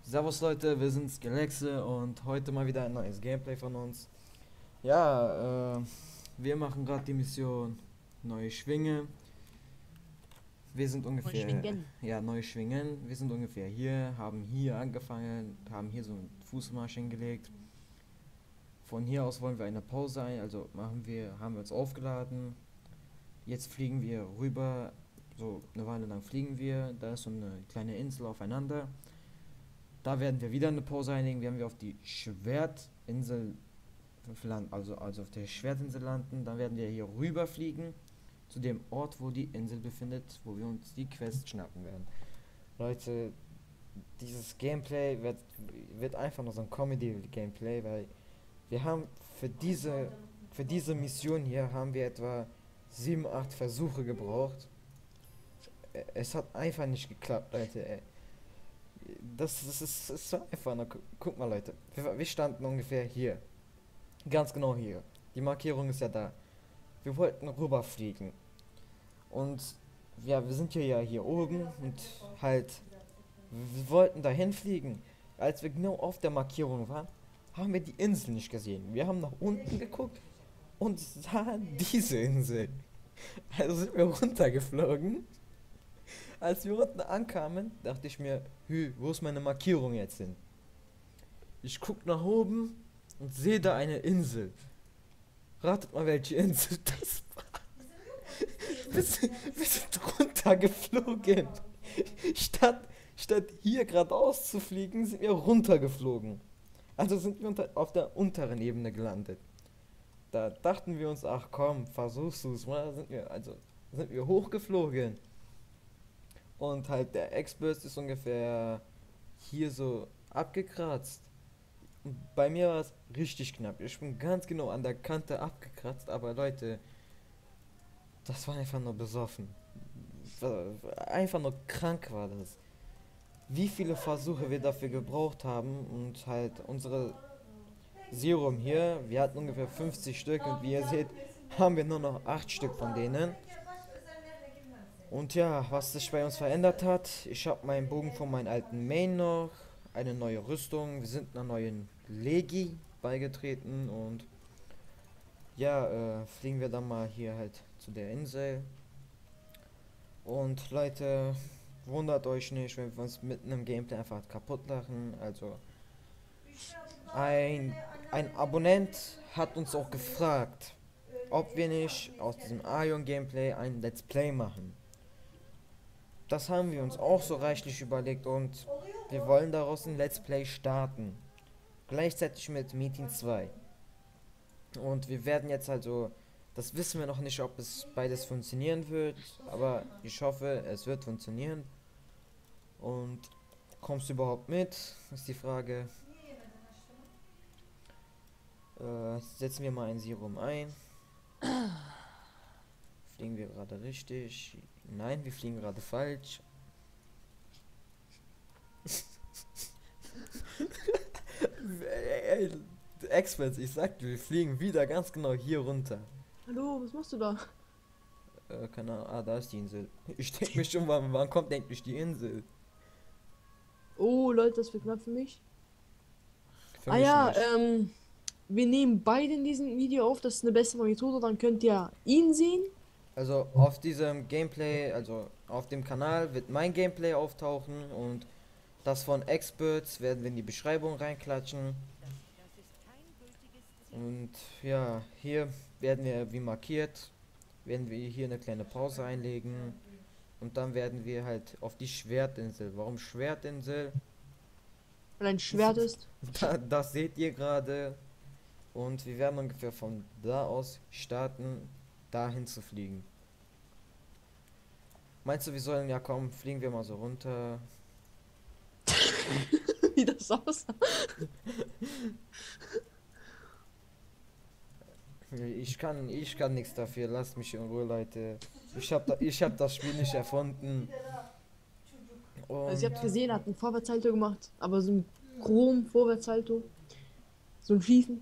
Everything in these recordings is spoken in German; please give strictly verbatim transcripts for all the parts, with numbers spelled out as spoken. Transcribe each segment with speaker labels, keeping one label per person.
Speaker 1: Servus Leute, wir sind Galaxe und heute mal wieder ein neues Gameplay von uns. Ja, äh, wir machen gerade die Mission Neue Schwinge. Wir sind
Speaker 2: Mal
Speaker 1: ungefähr,
Speaker 2: schwingen.
Speaker 1: ja, Neue Schwingen. Wir sind ungefähr hier, haben hier angefangen, haben hier so einen Fußmarsch hingelegt. Von hier aus wollen wir eine Pause ein, also machen wir, haben wir uns aufgeladen. Jetzt fliegen wir rüber, so eine Weile lang fliegen wir. Da ist so eine kleine Insel aufeinander. Da werden wir wieder eine Pause einlegen. Werden wir auf die Schwertinsel landen, also, also auf der Schwertinsel landen. Dann werden wir hier rüber fliegen zu dem Ort, wo die Insel befindet, wo wir uns die Quest schnappen werden. Leute, dieses Gameplay wird, wird einfach nur so ein Comedy-Gameplay, weil wir haben für diese, für diese Mission hier haben wir etwa sieben, acht Versuche gebraucht. Es hat einfach nicht geklappt, Leute, ey. Das, das, ist, das ist so einfach. Na, gu guck mal, Leute. Wir, wir standen ungefähr hier. Ganz genau hier. Die Markierung ist ja da. Wir wollten rüberfliegen. Und ja, wir sind hier ja hier oben und halt, wir wollten dahin fliegen. Als wir genau auf der Markierung waren, haben wir die Insel nicht gesehen. Wir haben nach unten geguckt und sahen diese Insel. Also sind wir runtergeflogen. Als wir unten ankamen, dachte ich mir, hü, wo ist meine Markierung jetzt hin? Ich guck nach oben und sehe da eine Insel. Ratet mal, welche Insel das war. Wir sind, wir sind runtergeflogen. Statt, statt hier geradeaus zu fliegen, sind wir runtergeflogen. Also sind wir unter, auf der unteren Ebene gelandet. Da dachten wir uns, ach komm, versuchst du es mal. Sind wir, also sind wir hochgeflogen. Und halt der Expert ist ungefähr hier so abgekratzt. Und bei mir war es richtig knapp. Ich bin ganz genau an der Kante abgekratzt, aber Leute, das war einfach nur besoffen. Einfach nur krank war das. Wie viele Versuche wir dafür gebraucht haben und halt unsere Serum hier, wir hatten ungefähr fünfzig Stück und wie ihr seht, haben wir nur noch acht Stück von denen. Und ja, was sich bei uns verändert hat, ich habe meinen Bogen von meinem alten Main noch, eine neue Rüstung, wir sind einer neuen Legi beigetreten und ja, äh, fliegen wir dann mal hier halt zu der Insel. Und Leute, wundert euch nicht, wenn wir uns mitten im Gameplay einfach kaputt lachen. Also ein, ein Abonnent hat uns auch gefragt, ob wir nicht aus diesem Aion Gameplay ein Let's Play machen. Das haben wir uns auch so reichlich überlegt und wir wollen daraus ein Let's Play starten. Gleichzeitig mit Meeting zwei. Und wir werden jetzt also, das wissen wir noch nicht, ob es beides funktionieren wird, aber ich hoffe, es wird funktionieren. Und kommst du überhaupt mit? Ist die Frage. Äh, setzen wir mal ein Serum ein. Fliegen wir gerade richtig? Nein, wir fliegen gerade falsch. Ey, Experts, ich sagte, wir fliegen wieder ganz genau hier runter.
Speaker 2: Hallo, was machst du da?
Speaker 1: Äh, keine Ahnung. Ah, da ist die Insel. Ich denke mich schon, wann, wann kommt endlich die Insel?
Speaker 2: Oh, Leute, das wird knapp für mich.
Speaker 1: Für
Speaker 2: Ah
Speaker 1: mich
Speaker 2: ja,
Speaker 1: nicht.
Speaker 2: ähm, wir nehmen beide in diesem Video auf, das ist eine bessere Methode, dann könnt ihr ihn sehen.
Speaker 1: Also auf diesem Gameplay, also auf dem Kanal wird mein Gameplay auftauchen und das von Experts werden wir in die Beschreibung reinklatschen. Und ja, hier werden wir wie markiert, werden wir hier eine kleine Pause einlegen und dann werden wir halt auf die Schwertinsel. Warum Schwertinsel?
Speaker 2: Weil ein Schwert ist.
Speaker 1: Da, das seht ihr gerade und wir werden ungefähr von da aus starten, dahin zu fliegen. Meinst du, wir sollen, ja komm, fliegen wir mal so runter.
Speaker 2: Wie das aussah.
Speaker 1: Ich kann, ich kann nichts dafür, lasst mich in Ruhe, Leute. Ich hab, da, ich hab das Spiel nicht erfunden.
Speaker 2: Also
Speaker 1: Und
Speaker 2: ihr habt gesehen, er hat einen Vorwärtssalto gemacht, aber so ein Chrom-Vorwärtssalto. So ein Schießen.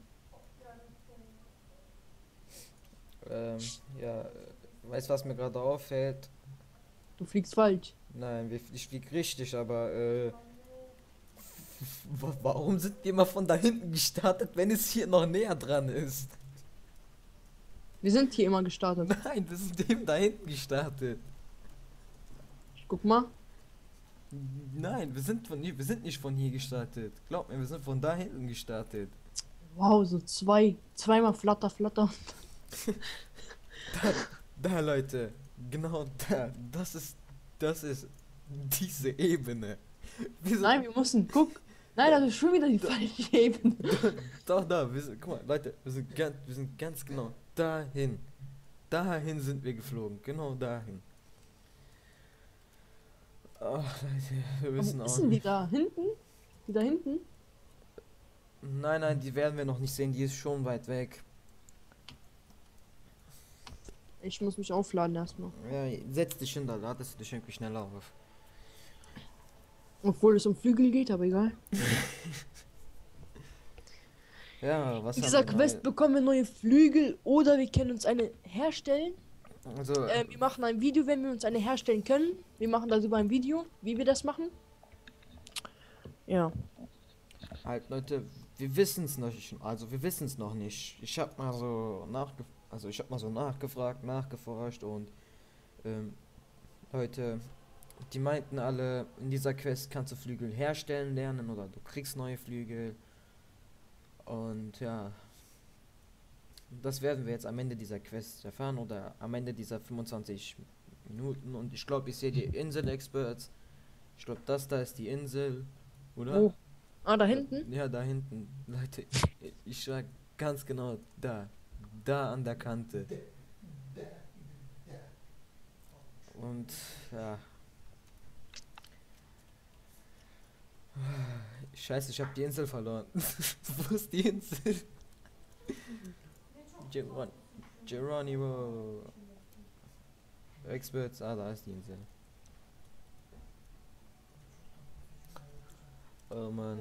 Speaker 1: ähm, ja, weißt du, was mir gerade auffällt?
Speaker 2: Du fliegst falsch.
Speaker 1: Nein, wir- ich flieg richtig, aber äh, Wa- Warum sind wir immer von da hinten gestartet, wenn es hier noch näher dran ist?
Speaker 2: Wir sind hier immer gestartet.
Speaker 1: Nein, wir sind eben da hinten gestartet.
Speaker 2: Ich guck mal.
Speaker 1: Nein, wir sind von hier, wir sind nicht von hier gestartet. Glaub mir, wir sind von da hinten gestartet.
Speaker 2: Wow, so zwei. Zweimal flatter, flatter.
Speaker 1: Da, da Leute, genau da, das ist, das ist diese Ebene. Wir sind,
Speaker 2: Nein, wir mussten. Guck. Nein, das ist schon wieder die falsche Ebene.
Speaker 1: doch da, wir sind, guck mal, Leute, wir sind ganz, wir sind ganz genau dahin. Dahin sind wir geflogen, genau dahin. Ach, Leute, wir
Speaker 2: Wo
Speaker 1: wissen
Speaker 2: ist
Speaker 1: auch
Speaker 2: denn die
Speaker 1: nicht.
Speaker 2: da? Hinten? Die da hinten?
Speaker 1: Nein, nein, die werden wir noch nicht sehen, die ist schon weit weg.
Speaker 2: Ich muss mich aufladen erstmal.
Speaker 1: Ja, setz dich hin, da ladest du dich irgendwie schneller auf.
Speaker 2: Obwohl es um Flügel geht, aber egal.
Speaker 1: Ja, was
Speaker 2: In
Speaker 1: haben
Speaker 2: dieser
Speaker 1: wir
Speaker 2: Quest bekommen wir neue Flügel oder wir können uns eine herstellen.
Speaker 1: neu? Also,
Speaker 2: Äh, wir machen ein Video, wenn wir uns eine herstellen können. Wir machen darüber ein Video, wie wir das machen. Ja.
Speaker 1: halt Leute, wir wissen es noch nicht, also wir wissen es noch nicht. Ich hab mal so nachge also ich hab mal so nachgefragt, nachgeforscht und ähm, Leute, die meinten alle, in dieser Quest kannst du Flügel herstellen lernen oder du kriegst neue Flügel. Und ja, das werden wir jetzt am Ende dieser Quest erfahren oder am Ende dieser fünfundzwanzig Minuten. Und ich glaube, ich sehe die Insel-Experts. Ich glaube, das da ist die Insel, oder?
Speaker 2: Wo? Ah, da hinten?
Speaker 1: Ja, da hinten. Leute, ich war ganz genau da. Da an der Kante. Und ja. Scheiße, ich habe die Insel verloren. Wo ist die Insel? Geron Geronimo. Experts, ah, da ist die Insel. Oh Mann.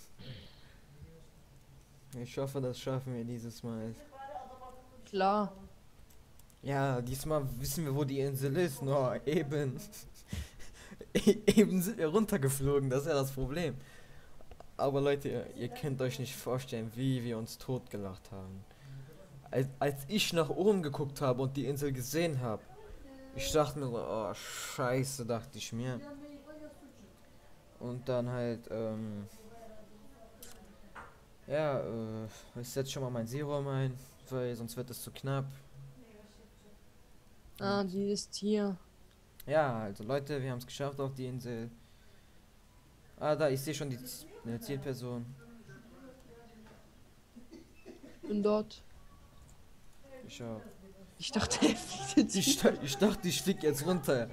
Speaker 1: Ich hoffe, das schaffen wir dieses Mal.
Speaker 2: Klar.
Speaker 1: Ja, diesmal wissen wir, wo die Insel ist. No, eben. E- eben sind wir runtergeflogen, das ist ja das Problem. Aber Leute, ihr, ihr könnt euch nicht vorstellen, wie wir uns totgelacht haben. Als, als ich nach oben geguckt habe und die Insel gesehen habe, ich dachte mir so, oh Scheiße, dachte ich mir. Und dann halt, ähm, ja, äh, ich setze schon mal mein Serum ein, weil sonst wird es zu knapp.
Speaker 2: Ah, die ist hier.
Speaker 1: Ja, also Leute, wir haben es geschafft auf die Insel. Ah, da, ich sehe schon die Z eine Zielperson.
Speaker 2: Bin dort.
Speaker 1: Ich auch.
Speaker 2: Ich dachte, er fliegt jetzt.
Speaker 1: Ich, da- ich dachte, ich flieg jetzt runter.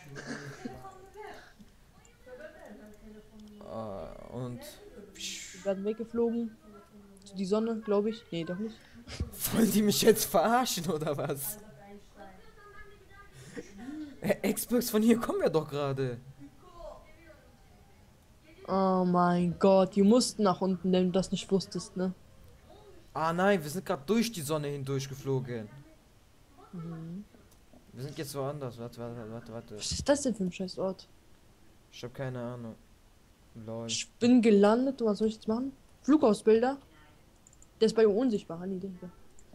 Speaker 1: Ah, und
Speaker 2: Wir werden weggeflogen. Zu die Sonne, glaube ich. Nee, doch nicht.
Speaker 1: wollen die mich jetzt verarschen oder was? Äh, Xbox, von hier kommen wir doch gerade.
Speaker 2: Oh mein Gott, die mussten nach unten, wenn du das nicht wusstest, ne?
Speaker 1: Ah nein, wir sind gerade durch die Sonne hindurch geflogen.
Speaker 2: Mhm.
Speaker 1: Wir sind jetzt woanders. Warte, warte, warte, warte.
Speaker 2: Was ist das denn für ein scheiß Ort?
Speaker 1: Ich habe keine Ahnung. Lol.
Speaker 2: Ich bin gelandet, und was soll ich jetzt machen? Flugausbilder? Der ist bei mir unsichtbar, Hanni, denke.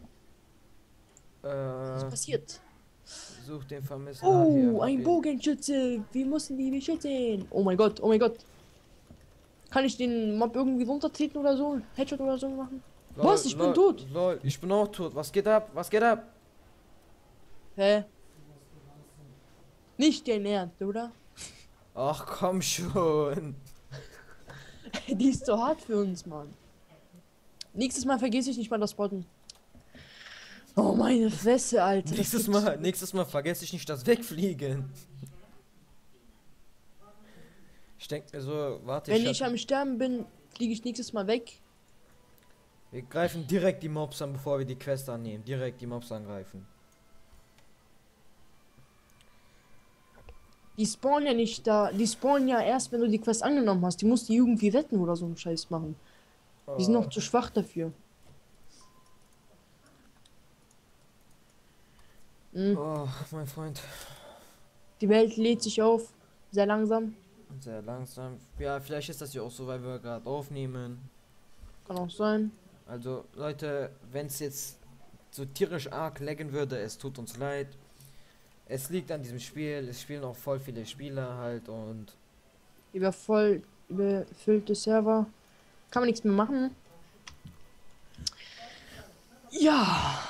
Speaker 2: Was
Speaker 1: Äh,
Speaker 2: passiert?
Speaker 1: such den Vermissten. Ah, hier,
Speaker 2: Oh,
Speaker 1: hab
Speaker 2: ein
Speaker 1: ihn.
Speaker 2: Bogenschütze! Wir mussten die beschützen! Oh mein Gott, oh mein Gott! Kann ich den Mob irgendwie runtertreten oder so? Headshot oder so machen?
Speaker 1: Lol,
Speaker 2: Was? Ich bin
Speaker 1: lol,
Speaker 2: tot.
Speaker 1: Lol, ich bin auch tot. Was geht ab? Was geht ab?
Speaker 2: Hä? Nicht dein Ernst, oder?
Speaker 1: Ach komm schon.
Speaker 2: Die ist so hart für uns, Mann. Nächstes Mal vergesse ich nicht mal das Spotten. Oh meine Fresse, Alter. das
Speaker 1: Nächstes
Speaker 2: gibt's-
Speaker 1: Mal, nächstes Mal vergesse ich nicht das Wegfliegen. Ich denke mir so, warte,
Speaker 2: Wenn
Speaker 1: ich
Speaker 2: ich
Speaker 1: hab,
Speaker 2: am Sterben bin, fliege ich nächstes Mal weg.
Speaker 1: wir greifen direkt die Mobs an, bevor wir die Quest annehmen. Direkt die Mobs angreifen.
Speaker 2: Die spawnen ja nicht da. Die spawnen ja erst, wenn du die Quest angenommen hast. Die musst du irgendwie retten oder so einen Scheiß machen. Die sind
Speaker 1: Oh.
Speaker 2: noch zu schwach dafür. Mhm.
Speaker 1: Oh, mein Freund.
Speaker 2: Die Welt lädt sich auf. Sehr langsam.
Speaker 1: Sehr langsam. Ja, vielleicht ist das ja auch so, weil wir gerade aufnehmen.
Speaker 2: Kann auch sein.
Speaker 1: Also Leute, wenn es jetzt so tierisch arg laggen würde, es tut uns leid. Es liegt an diesem Spiel, es spielen auch voll viele Spieler halt und
Speaker 2: Über voll überfüllte Server. Kann man nichts mehr machen. Ja.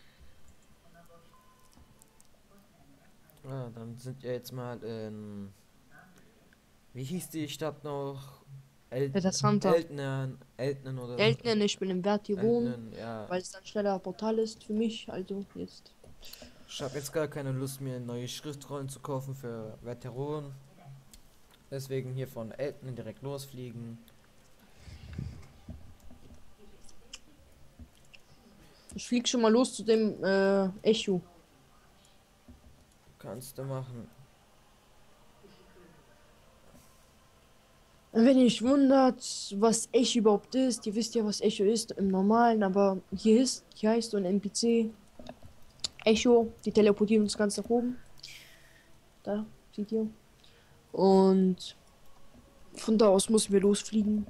Speaker 1: ja, dann sind wir jetzt mal in, wie hieß die Stadt noch? El
Speaker 2: Interessante.
Speaker 1: Eltnen, Eltnen oder
Speaker 2: Eltnen, ich bin im Vertiron,
Speaker 1: Eltnen, ja.
Speaker 2: weil es dann schneller Portal ist für mich. Also jetzt.
Speaker 1: Ich habe jetzt gar keine Lust mehr, neue Schriftrollen zu kaufen für Veteran. Deswegen hier von Eltnen direkt losfliegen.
Speaker 2: Ich flieg schon mal los zu dem äh, Echo.
Speaker 1: Kannst du machen.
Speaker 2: Wenn ihr euch wundert, was Echo überhaupt ist, ihr wisst ja, was Echo ist im Normalen, aber hier ist, hier heißt so ein N P C Echo, die teleportieren uns ganz nach oben. Da, seht ihr. Und von da aus müssen wir losfliegen.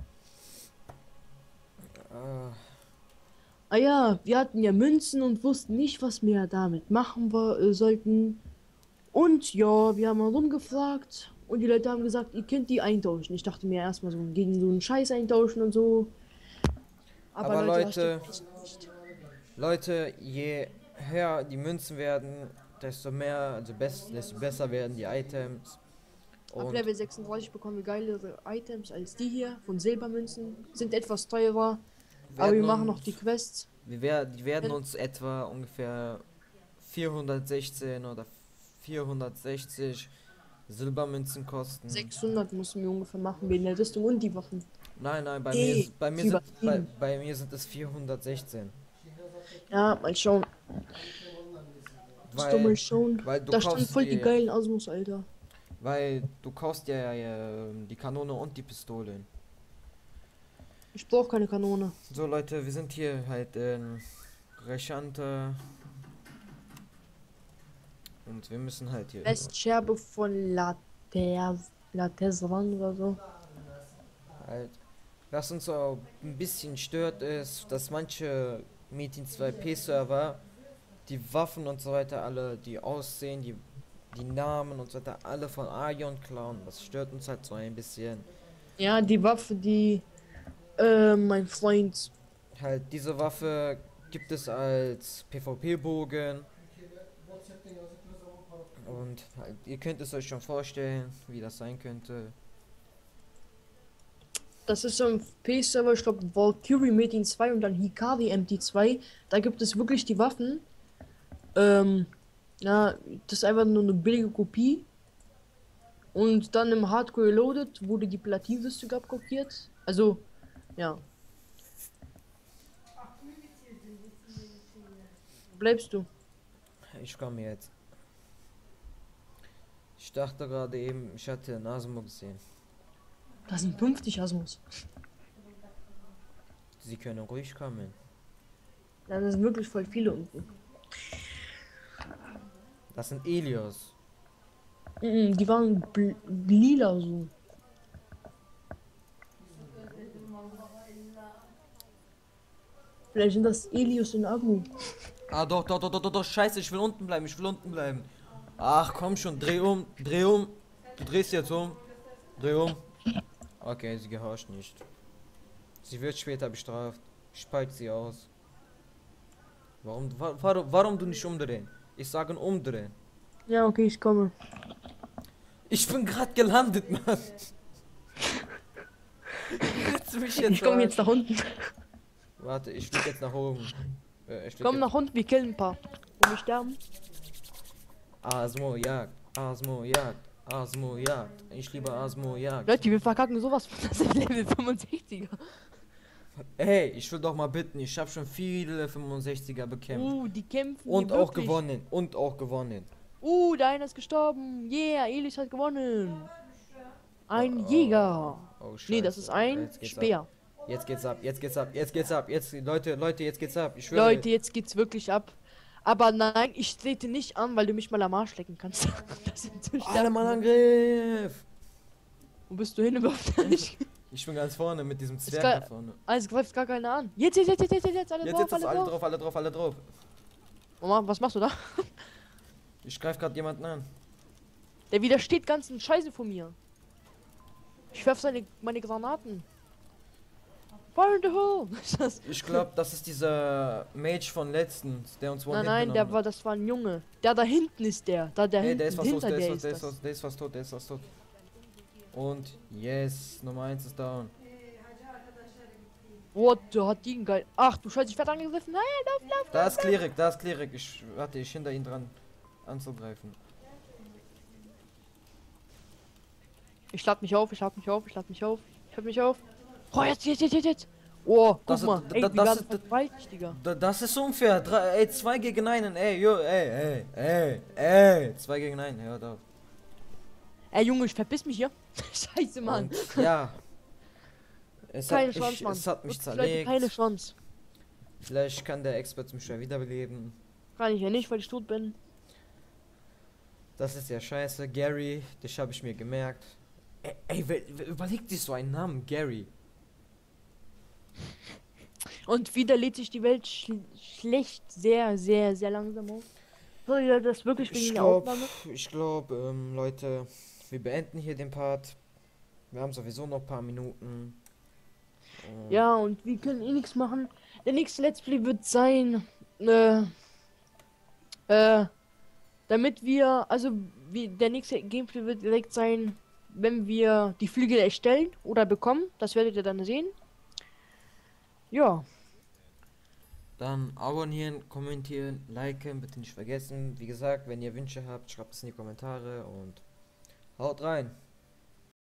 Speaker 1: Ah,
Speaker 2: Ah ja, wir hatten ja Münzen und wussten nicht, was wir damit machen wir, äh, sollten. Und ja, wir haben mal rumgefragt und die Leute haben gesagt, ihr könnt die eintauschen. Ich dachte mir erstmal so gegen so einen Scheiß eintauschen und so. Aber,
Speaker 1: Aber
Speaker 2: Leute,
Speaker 1: Leute-
Speaker 2: das stimmt echt nicht.
Speaker 1: Leute, je höher die Münzen werden, desto mehr, also best, desto besser werden die Items.
Speaker 2: Ab
Speaker 1: Und
Speaker 2: Level sechsunddreißig bekommen wir geilere Items als die hier von Silbermünzen. Sind etwas teurer, aber wir
Speaker 1: werden
Speaker 2: machen noch
Speaker 1: uns-
Speaker 2: die Quests.
Speaker 1: wir werden, die werden uns etwa ungefähr vierhundertsechzehn oder vierhundertsechzig Silbermünzen kosten.
Speaker 2: sechshundert müssen wir ungefähr machen wegen der Rüstung und die Waffen.
Speaker 1: Nein, nein, bei
Speaker 2: Ey,
Speaker 1: mir, ist- bei, mir
Speaker 2: ist
Speaker 1: sind, bei,
Speaker 2: übertrieben.
Speaker 1: bei mir sind es vierhundertsechzehn.
Speaker 2: Ja, mal schauen. Musst du mal
Speaker 1: Weil,
Speaker 2: schauen.
Speaker 1: weil du
Speaker 2: Da stand
Speaker 1: kaufst
Speaker 2: voll die
Speaker 1: die-
Speaker 2: geilen Asmus, Alter.
Speaker 1: weil du kaufst ja, ja die Kanone und die Pistole.
Speaker 2: Ich brauche keine Kanone.
Speaker 1: So Leute, wir sind hier halt in Rechante. Und wir müssen halt hier.
Speaker 2: Westscherbe von Later Latesran oder so.
Speaker 1: Halt. Was uns auch ein bisschen stört, ist, dass manche Meeting zwei P Server die Waffen und so weiter alle, die aussehen, die, die Namen und so weiter, alle von Aion klauen. Das stört uns halt so ein bisschen.
Speaker 2: Ja, die Waffe, die äh, mein Freund.
Speaker 1: Halt, diese Waffe gibt es als PvP-Bogen. Und halt, ihr könnt es euch schon vorstellen, wie das sein könnte.
Speaker 2: Das ist so ein P-Server, ich glaube Valkyrie Metin zwei und dann Hikari M T zwei. Da gibt es wirklich die Waffen. Ähm, ja, das ist einfach nur eine billige Kopie. Und dann im Hardcore Reloaded wurde die Platinrüstung abkopiert. Also, ja. Wo bleibst du?
Speaker 1: Ich komme jetzt. Ich dachte gerade eben, ich hatte Nasmo gesehen.
Speaker 2: Das sind fünfzig Asmus.
Speaker 1: Sie können ruhig kommen.
Speaker 2: Ja, das sind wirklich voll viele unten.
Speaker 1: Das sind Elios.
Speaker 2: Mhm, die waren bl lila so. Vielleicht sind das Elios und Agu.
Speaker 1: Ah, doch, doch, doch, doch, doch, doch, scheiße, ich will unten bleiben, ich will unten bleiben. Ach, komm schon, dreh um, dreh um. Du drehst jetzt um. Dreh um. Okay, sie gehorcht nicht. Sie wird später bestraft. Speit sie aus. Warum, wa warum, warum du nicht umdrehen? Ich sage umdrehen.
Speaker 2: Ja, okay, ich komme.
Speaker 1: Ich bin gerade gelandet, Mann. Willst du mich jetzt
Speaker 2: Ich komme
Speaker 1: verarschen?
Speaker 2: jetzt nach unten.
Speaker 1: Warte, ich flieg jetzt nach oben. Äh, ich flieg
Speaker 2: Komm
Speaker 1: jetzt-
Speaker 2: nach unten, wir killen ein paar. Und wir sterben.
Speaker 1: Asmo Jagd, Asmo Jagd, Asmo Jagd. Ich liebe Asmo Jagd.
Speaker 2: Leute, wir verkacken sowas von das ist Level fünfundsechziger.
Speaker 1: Hey, ich will doch mal bitten, ich habe schon viele fünfundsechziger bekämpft.
Speaker 2: Uh, die kämpfen.
Speaker 1: Und
Speaker 2: hier
Speaker 1: auch
Speaker 2: wirklich.
Speaker 1: gewonnen. Und auch gewonnen.
Speaker 2: Uh, der eine ist gestorben. Yeah, Elis hat gewonnen. Ein
Speaker 1: Oh,
Speaker 2: Jäger.
Speaker 1: Oh,
Speaker 2: Nee, das
Speaker 1: Scheiße.
Speaker 2: ist ein
Speaker 1: Jetzt geht's
Speaker 2: Speer.
Speaker 1: Ab. Jetzt geht's ab, jetzt geht's ab, jetzt geht's ab, jetzt, Leute, Leute, jetzt geht's ab. Ich schwöre.
Speaker 2: Leute, jetzt geht's wirklich ab. Aber nein, ich trete nicht an, weil du mich mal am Arsch lecken kannst. Das sind zu stark.
Speaker 1: Alle mal Angriff!
Speaker 2: Wo bist du hin überhaupt nicht?
Speaker 1: Ich bin ganz vorne mit diesem Zwerg
Speaker 2: gar-
Speaker 1: da vorne.
Speaker 2: Also greift gar keiner an. Jetzt, jetzt, jetzt, jetzt, jetzt, jetzt, alle
Speaker 1: Jetzt,
Speaker 2: drauf,
Speaker 1: jetzt,
Speaker 2: alle
Speaker 1: jetzt, alle
Speaker 2: drauf.
Speaker 1: drauf, alle drauf, alle drauf.
Speaker 2: Mama, was machst du da?
Speaker 1: Ich greif gerade jemanden an.
Speaker 2: Der widersteht ganzen Scheiße von mir. Ich werf seine, meine Granaten. Fire in the hole! Ist das?
Speaker 1: Ich glaube, das ist dieser Mage von letztens, der uns
Speaker 2: Nein,
Speaker 1: One-Hit
Speaker 2: nein, der
Speaker 1: genommen
Speaker 2: war, das war ein Junge. Der da hinten ist der. Da der
Speaker 1: Hey,
Speaker 2: hinten,
Speaker 1: der ist fast tot,
Speaker 2: hinter
Speaker 1: der ist
Speaker 2: der
Speaker 1: fast, der ist
Speaker 2: ist das.
Speaker 1: fast, der ist fast tot, der ist fast tot. Und yes, Nummer eins ist down.
Speaker 2: What, der hat die geil. Ach du Scheiße, ich werde angegriffen. Nein, lauf, lauf.
Speaker 1: Da ist Klerik, da ist Klerik. Ich warte, ich hinter ihn dran anzugreifen.
Speaker 2: Ich lade mich auf, ich lade mich auf, ich lade mich auf. Ich hab mich auf. Oh, jetzt, jetzt, jetzt, jetzt, jetzt. Oh, guck
Speaker 1: Das ist-
Speaker 2: mal.
Speaker 1: da-
Speaker 2: Ey,
Speaker 1: da-
Speaker 2: wir
Speaker 1: das
Speaker 2: werden
Speaker 1: ist-
Speaker 2: vergewaltigt, Digga.
Speaker 1: Da, das ist unfair. Drei, ey, zwei gegen einen. Ey, jo, ey, ey, ey, ey. Zwei gegen einen, hört auf.
Speaker 2: Ey, Junge, ich verpiss mich hier. Scheiße, Mann.
Speaker 1: Und, ja. Es
Speaker 2: Keine
Speaker 1: hat,
Speaker 2: Chance,
Speaker 1: mich,
Speaker 2: Mann.
Speaker 1: es hat mich
Speaker 2: Wirklich, Leute,
Speaker 1: zerlegt.
Speaker 2: keine Chance.
Speaker 1: Vielleicht kann der Expert mich schnell wiederbeleben.
Speaker 2: Kann ich ja nicht, weil ich tot bin.
Speaker 1: Das ist ja scheiße. Gary, das habe ich mir gemerkt. Ey, ey wer, wer überlegt sich so einen Namen? Gary.
Speaker 2: Und wieder lädt sich die Welt schl schlecht, sehr, sehr, sehr langsam auf. So, ja, das wirklich wegen
Speaker 1: Ich
Speaker 2: der
Speaker 1: glaube,
Speaker 2: Aufnahme.
Speaker 1: ich glaube, ähm, Leute, wir beenden hier den Part. Wir haben sowieso noch ein paar Minuten. Ähm,
Speaker 2: Ja, und wir können eh nichts machen. Der nächste Let's Play wird sein, äh, äh, damit wir, also wie, der nächste Gameplay wird direkt sein, wenn wir die Flügel erstellen oder bekommen. Das werdet ihr dann sehen. Ja,
Speaker 1: Dann abonnieren, kommentieren, liken, bitte nicht vergessen. Wie gesagt, wenn ihr Wünsche habt, schreibt es in die Kommentare und haut rein.